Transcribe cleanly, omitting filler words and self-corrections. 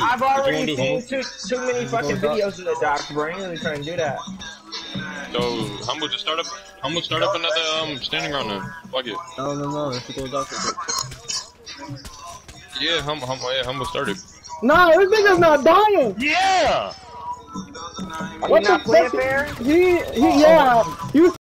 I've already What you seen wanna do, too many fucking videos of the doc, bro. You really trying to do that? so Humble just start up. Humble start up another standing ground then. Fuck it. No. Let's go doctor. Yeah, Humble started. Nah, this nigga's not dying. Yeah. You not playing fair? Yeah. You